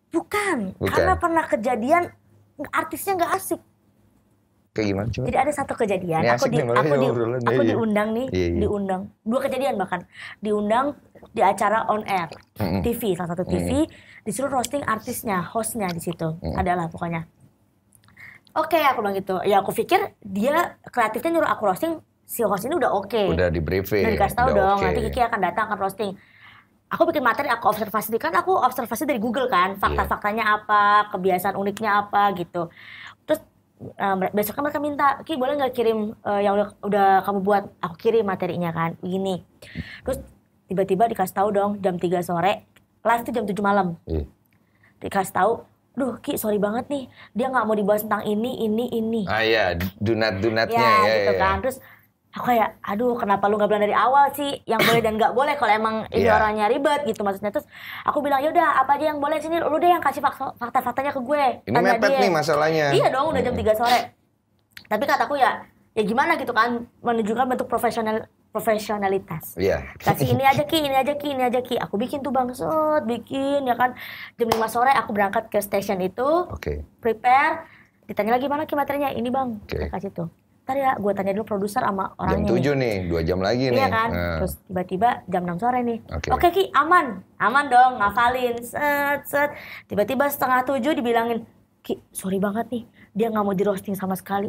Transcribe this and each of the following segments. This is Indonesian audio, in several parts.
Bukan. Karena pernah kejadian artisnya nggak asik. Kayak gimana coba? Jadi ada satu kejadian, aku diundang nih, diundang 2 kejadian bahkan, diundang di acara on air, TV, salah satu TV, disuruh roasting artisnya, hostnya di situ, adalah pokoknya. Oke, aku bilang gitu, ya aku pikir dia kreatifnya nyuruh aku roasting, si host ini udah oke. Udah di briefing. Udah dikasih tahu dong, nanti Kiki akan datang, akan roasting. Aku bikin materi, aku observasi, kan aku observasi dari Google kan, fakta-faktanya apa, kebiasaan uniknya apa gitu. Terus besoknya mereka minta, Ki boleh nggak kirim yang udah kamu buat, aku kirim materinya kan, begini. Terus tiba-tiba dikasih tahu dong jam 3 sore, live tuh jam 7 malam. Dikasih tahu, duh Ki sorry banget nih, dia nggak mau dibahas tentang ini. Ah iya, dunat-dunatnya ya. Gitu kan, terus aku kayak, aduh kenapa lu gak bilang dari awal sih yang boleh dan gak boleh kalau emang ini orangnya ribet gitu maksudnya. Terus aku bilang yaudah apa aja yang boleh, sini lu deh yang kasih fakta-faktanya ke gue. Ini mepet nih masalahnya. Iya dong udah jam 3 sore. Tapi kataku ya gimana gitu kan, menunjukkan bentuk profesionalitas. Kasih ini aja Ki. Aku bikin tuh Bang bikin ya kan. Jam 5 sore aku berangkat ke station itu, prepare. Ditanya lagi mana Ki materinya, ini Bang, saya kasih tuh. Ntar ya, gue tanya dulu produser sama orangnya. Jam 7 nih, 2 jam lagi nih. Iya kan, terus tiba-tiba jam 6 sore nih. Oke Ki, aman dong, ngafalin, set. Tiba-tiba 6:30 dibilangin, Ki, sorry banget nih, dia nggak mau di roasting sama sekali.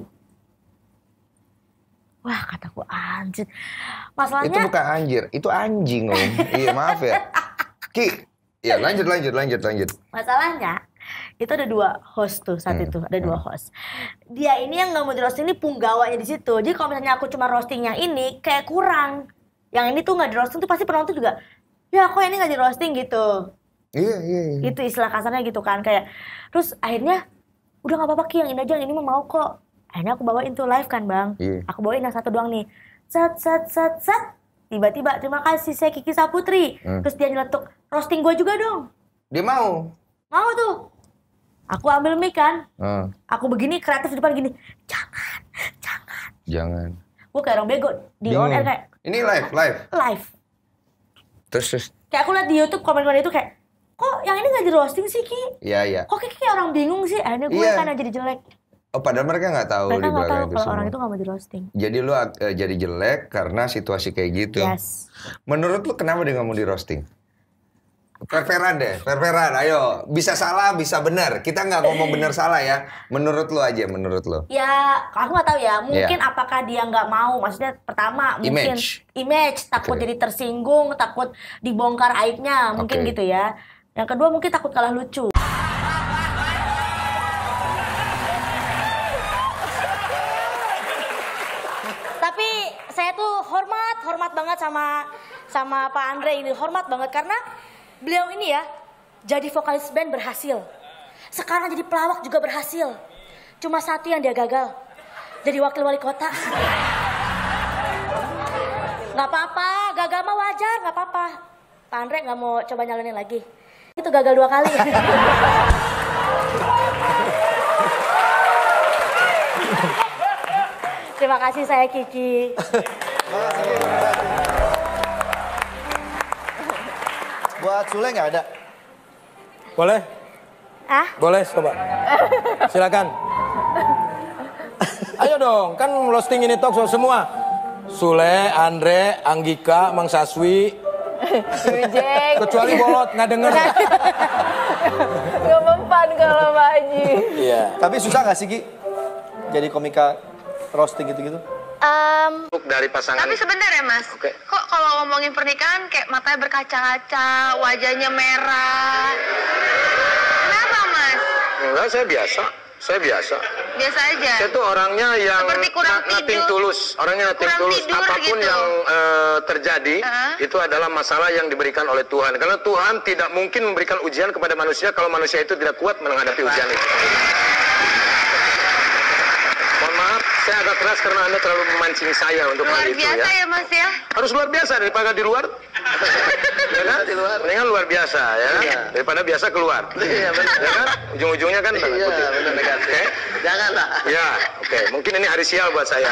Wah, kataku anjir. Masalahnya... Itu bukan anjir, itu anjing loh. Iya, maaf ya. Ki, ya lanjut. Masalahnya, itu ada 2 host tuh saat itu, ada 2 host. Dia ini yang nggak mau di roasting ini punggawanya di situ. Jadi kalau misalnya aku cuma roasting yang ini kayak kurang. Yang ini tuh nggak di roasting tuh pasti penonton juga, ya kok ini nggak di roasting gitu. Iya. Itu istilah kasarnya gitu kan kayak. Terus akhirnya udah nggak apa-apa Ki, yang ini aja, yang ini mah mau kok. Akhirnya aku bawain tuh live kan Bang. Aku bawain yang satu doang nih. Set. Tiba-tiba terima kasih saya Kiki Saputri. Terus dia nyeletuk, roasting gue juga dong. Dia mau. Mau tuh. Aku ambil mic kan, aku begini kreatif di depan gini, jangan. Gue kayak orang bego di on air kayak. Ini live. Terus. Kayak aku liat di YouTube komen-komen itu kayak, kok yang ini nggak di roasting sih Ki? Iya. Kok kayak orang bingung sih, akhirnya gue kan jadi jelek. Oh padahal mereka nggak tahu di belakang itu semua. Kalau orang itu nggak mau di roasting. Jadi lu jadi jelek karena situasi kayak gitu. Yes. Menurut lu kenapa dia nggak mau di roasting? Fair-fairan deh, ayo. Bisa salah, bisa benar. Kita nggak ngomong benar salah ya. Menurut lu aja, menurut lu. Ya, aku nggak tahu ya. Mungkin apakah dia nggak mau? Maksudnya pertama mungkin image takut jadi tersinggung, takut dibongkar aibnya, mungkin gitu ya. Yang kedua mungkin takut kalah lucu. Tapi saya tuh hormat banget sama Pak Andre ini, hormat banget karena beliau ini ya, jadi vokalis band berhasil. Sekarang jadi pelawak juga berhasil. Cuma satu yang dia gagal, jadi wakil wali kota. Gak apa-apa, gagal mah wajar, gak apa-apa. Pak Andre gak mau coba nyalonin lagi. Itu gagal 2 kali. Terima kasih saya Kiki. Buat Sule nggak ada? Boleh? Boleh, coba. Silakan. Ayo dong, kan roasting ini talk show semua. Sule, Andre, Anggika, Mang Saswi. Kecuali Bolot, nggak denger. Gak mempan kalau Pak Haji. Iya. Tapi susah nggak sih Ki? Jadi komika roasting gitu-gitu? Dari pasangan. Tapi sebentar ya Mas, kok kalau ngomongin pernikahan kayak matanya berkaca-kaca, wajahnya merah. Kenapa Mas? Enggak, saya biasa. Biasa aja? Saya tuh orangnya yang seperti kurang nothing tulus. Orangnya nothing tulus. Apapun gitu. yang terjadi, itu adalah masalah yang diberikan oleh Tuhan. Karena Tuhan tidak mungkin memberikan ujian kepada manusia kalau manusia itu tidak kuat menghadapi ujian itu. Mohon maaf, saya agak keras karena Anda terlalu memancing saya untuk hal itu ya. Luar biasa ya Mas ya? Harus luar biasa daripada di luar. Ya kan? Di luar. Mendingan luar biasa ya. Daripada biasa keluar. Iya benar. Ya kan? Ujung-ujungnya kan tanda kutip. Iya benar kan. Oke. Janganlah. Ya, oke. Mungkin ini hari sial buat saya.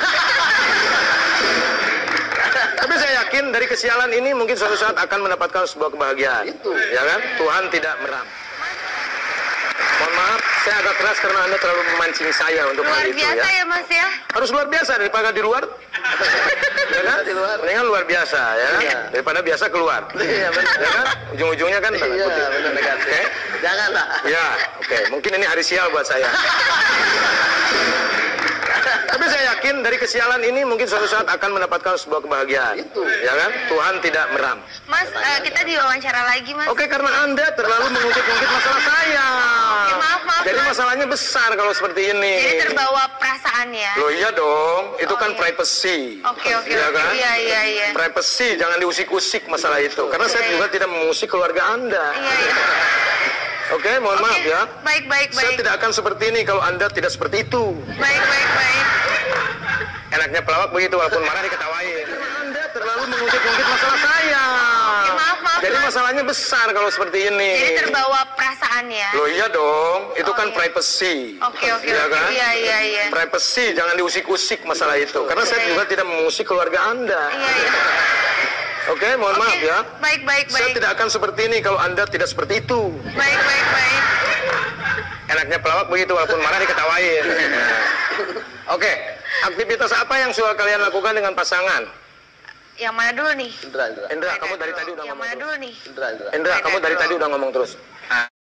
Tapi saya yakin dari kesialan ini mungkin suatu saat akan mendapatkan sebuah kebahagiaan. Itu. Ya kan? Tuhan tidak meram. Mohon maaf, saya agak keras karena Anda terlalu memancing saya untuk hal Luar itu biasa ya. ya Mas ya. Harus luar biasa daripada di luar. Ya kan? Di luar. Mendingan luar biasa ya. Iya. Daripada biasa keluar. Iya, benar. Ya kan? Ujung-ujungnya kan tanda Iya, kutip. benar negatif. Oke? Janganlah. Ya, oke. Mungkin ini hari sial buat saya. Tapi saya yakin dari kesialan ini mungkin suatu saat akan mendapatkan sebuah kebahagiaan. Itu. Ya kan? Tuhan tidak meram. Mas, kita diwawancara lagi Mas. Oke, karena Anda terlalu mengungkit-ungkit masalah saya. Oke, maaf, Jadi Mas. masalahnya besar kalau seperti ini. Jadi terbawa perasaan ya. Loh iya dong, itu Oh, kan iya. privacy. Oke, Ya kan? Iya. Privacy, jangan diusik-usik masalah itu. Karena saya Iya, juga tidak mengusik keluarga Anda. Iya. Oke, mohon maaf Oke, ya. Baik. Saya tidak akan seperti ini kalau Anda tidak seperti itu. Baik. Enaknya pelawak begitu, walaupun marah diketawain. Anda terlalu mengungkit-ungkit masalah saya. Oke, maaf, Jadi Mas. masalahnya besar kalau seperti ini. Jadi terbawa perasaan ya. Loh iya dong, itu Oh, kan iya. privacy. Oke. Ya kan? Iya. Privacy, jangan diusik-usik masalah itu. Karena saya Iya. juga tidak mengusik keluarga Anda. Iya. Oke, mohon maaf ya. Baik. Saya tidak akan seperti ini kalau Anda tidak seperti itu. Baik. Enaknya pelawak begitu, walaupun marah diketawain. Oke, aktivitas apa yang suka kalian lakukan dengan pasangan? Yang mana dulu nih? Indra. Indra, kamu dari tadi udah Yang ngomong mana terus. dulu nih? Indra. Indra, kamu dari tadi udah ngomong terus.